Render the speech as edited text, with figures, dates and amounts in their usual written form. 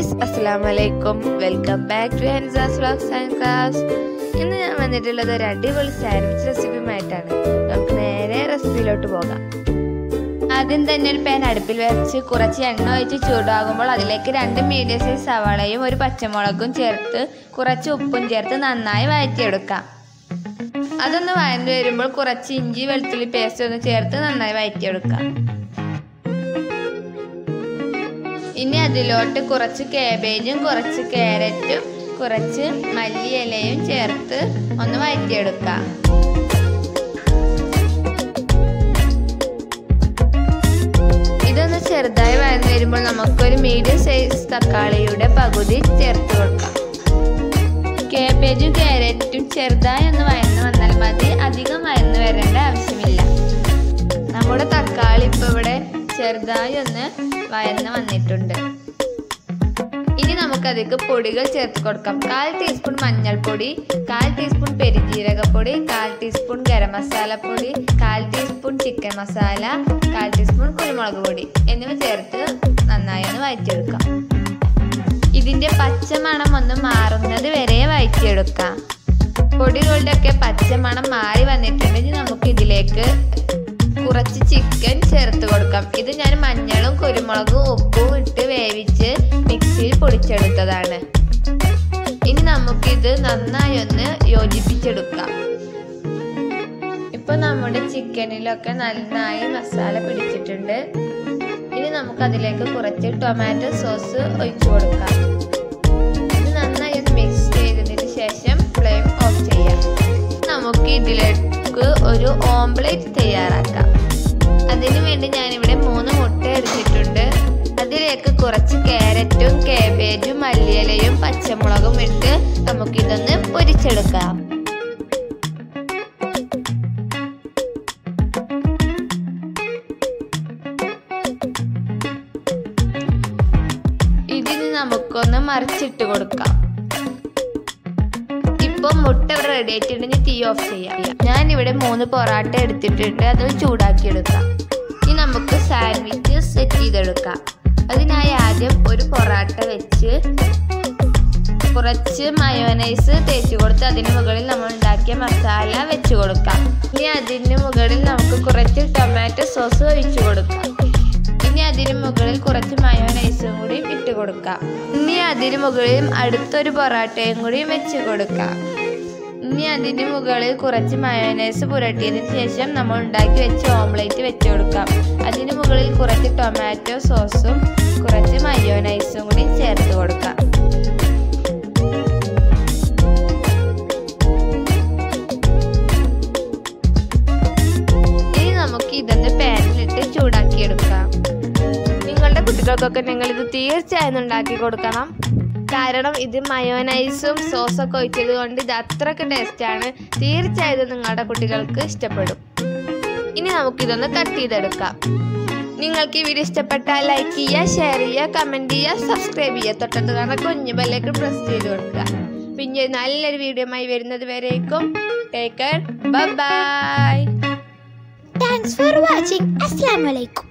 guys, Assalamualaikum. Welcome back to Hanza's Vlogs and Crafts. ഇന്ന് ഞാൻ വന്നിട്ടുള്ളത് ഒരു അടിപൊളി സാൻഡ്വിച്ച് റെസിപ്പിയുമായിട്ടാണ്. നമുക്ക് നേരെ റെസിപ്പിയിലോട്ട് പോകാം. ആദ്യം തന്നെ ഒരു പാൻ അടുപ്പിൽ വെച്ച് കുറച്ച് എണ്ണ ഒഴിച്ച് ചൂടാകുമ്പോൾ അതിലേക്ക് 2 മീഡിയം സൈസ് സവാളയും ഒരു പച്ചമുളകും ചേർത്ത് കുറച്ച് ഉപ്പും ചേർത്ത് നന്നായി വഴറ്റിയെടുക്കാം. അതൊന്ന് വഴന്നു വരുമ്പോൾ കുറച്ച് ഇഞ്ചി വെളുത്തുള്ളി പേസ്റ്റ് ഒന്ന് ചേർത്ത് നന്നായി വഴറ്റിയെടുക്കാം. ഇനി അതിലോട്ട് കുറച്ച് കാബേജും കുറച്ച് ക്യാരറ്റും കുറച്ച് മല്ലിയിലയും ചേർത്ത് ഒന്ന് വഴറ്റിയെടുക്കാം. ഇതൊന്ന് ചെറുതായി വഴന്നു വരുമ്പോൾ നമുക്കൊരു മീഡിയം സൈസ് തക്കാളിയുടെ പകുതി ചേർത്ത് കൊടുക്കാം. കാബേജും ക്യാരറ്റും ചെറുതായി ഒന്ന് വഴന്നു വന്നാൽ മതി, അധികം വഴന്നു വരേണ്ട ആവശ്യമില്ല. നമ്മുടെ തക്കാളി ഇപ്പോൾ ഇവിടെ ചെറുതായി ഒന്ന് വഴന്ന് വന്നിട്ടുണ്ട്. ഇനി നമുക്കതിലേക്ക് പൊടികൾ ചേർത്ത് കൊടുക്കാം. 1/4 ടീസ്പൂൺ മഞ്ഞൾപ്പൊടി, 1/4 ടീസ്പൂൺ പെരുജീരകപ്പൊടി, 1/4 ടീസ്പൂൺ ഗരം മസാല പൊടി, 1/4 ടീസ്പൂൺ ചിക്കൻ മസാല, 1/4 ടീസ്പൂൺ കുരുമുളക് പൊടി എന്നിവ ചേർത്ത് നന്നായി ഒന്ന് വഴറ്റിയെടുക്കാം. ഇതിൻ്റെ പച്ചമണം ഒന്ന് മാറുന്നത് വരെ വഴറ്റിയെടുക്കാം. പൊടികളുടെയൊക്കെ പച്ചമണം മാറി വന്നിട്ടുണ്ടെങ്കിൽ നമുക്ക് ഇതിലേക്ക് കുറച്ച് ചിക്കൻ ചേർത്ത് കൊടുക്കാം. ഇത് ഞാൻ മഞ്ഞളും കുരുമുളകും ഉപ്പും ഇട്ട് വേവിച്ച് മിക്സിയിൽ പൊടിച്ചെടുത്തതാണ്. ഇനി നമുക്കിത് നന്നായി ഒന്ന് യോജിപ്പിച്ചെടുക്കാം. ഇപ്പൊ നമ്മുടെ ചിക്കനിലൊക്കെ നന്നായി മസാല പിടിച്ചിട്ടുണ്ട്. ഇനി നമുക്കതിലേക്ക് കുറച്ച് ടൊമാറ്റോ സോസ് ഒഴിച്ചു കൊടുക്കാം. ഇത് നന്നായി ഒന്ന് മിക്സ് ചെയ്തതിന് ശേഷം ഫ്ലെയിം ഓഫ് ചെയ്യാം. നമുക്ക് ഇതിലേക്ക് ഒരു ഓംലെറ്റ് തയ്യാറാക്കാം. അതിനു വേണ്ടി ഞാനിവിടെ 3 മുട്ട എടുത്തിട്ടുണ്ട്. അതിലേക്ക് കുറച്ച് ക്യാരറ്റും കാബേജും മല്ലിയിലയും പച്ചമുളകും ഇട്ട് നമുക്കിതൊന്ന് പൊരിച്ചെടുക്കാം. ഇതിന് നമുക്കൊന്ന് മറിച്ചിട്ട് കൊടുക്കാം. ഇപ്പോൾ മുട്ട ഇവിടെ റെഡി ആയിട്ടുണ്ടെങ്കിൽ തീ ഓഫ് ചെയ്യാം. ഞാനിവിടെ 3 പൊറാട്ട എടുത്തിട്ടുണ്ട്, അത് ചൂടാക്കി എടുക്കാം. ഇനി നമുക്ക് സാൻഡ്വിച്ച് സെറ്റ് ചെയ്തെടുക്കാം. അതിനായി ആദ്യം ഒരു പൊറാട്ട വെച്ച് കുറച്ച് മയോനൈസ് തേച്ച് കൊടുത്ത് അതിന് മുകളിൽ നമ്മൾ ഉണ്ടാക്കിയ മസാല വെച്ച് കൊടുക്കാം. ഇനി അതിന് മുകളിൽ നമുക്ക് കുറച്ച് ടൊമാറ്റോ സോസ് ഒഴിച്ചു കൊടുക്കാം. ഇനി അതിന് മുകളിൽ കുറച്ച് മയോനൈസും കൂടി ഇട്ട് കൊടുക്കാം. ഇനി അതിന് മുകളിൽ അടുത്തൊരു പൊറാട്ടയും കൂടി വെച്ച് കൊടുക്കാം. ഇനി അതിന് മുകളിൽ കുറച്ച് മയോനൈസ് പുരട്ടിയതിന് ശേഷം നമ്മൾ ഉണ്ടാക്കി വെച്ച് ഓംലെറ്റ് വെച്ച് കൊടുക്കാം. അതിന് മുകളിൽ കുറച്ച് ടൊമാറ്റോ സോസും കുറച്ച് മയോനൈസും കൂടി ചേർത്ത് കൊടുക്കാം. ഇനി നമുക്ക് ഇതൊന്ന് പാനിലിട്ട് ചൂടാക്കിയെടുക്കാം. നിങ്ങളുടെ കുട്ടികൾക്കൊക്കെ നിങ്ങളിത് തീർച്ചയായും ഉണ്ടാക്കി കൊടുക്കണം. കാരണം ഇത് മയോനൈസും സോസൊക്കെ ഒഴിച്ചത് കൊണ്ട് ഇത് അത്രയ്ക്ക് ടേസ്റ്റാണ്. തീർച്ചയായും നിങ്ങളുടെ കുട്ടികൾക്ക് ഇഷ്ടപ്പെടും. ഇനി നമുക്കിതൊന്ന് കട്ട് ചെയ്തെടുക്കാം. നിങ്ങൾക്ക് ഈ വീഡിയോ ഇഷ്ടപ്പെട്ടാൽ ലൈക്ക് ചെയ്യുക, ഷെയർ ചെയ്യുക, കമൻറ്റ് ചെയ്യുക, സബ്സ്ക്രൈബ് ചെയ്യുക. തൊട്ടടുത്ത് കാണുന്ന കുഞ്ഞു ബെല്ലേക്ക് പ്രസ് ചെയ്ത് കൊടുക്കുക. പിന്നെ നല്ലൊരു വീഡിയോയുമായി വരുന്നത് വരേക്കും take care, bye bye. Thanks for watching. Assalamualaikum.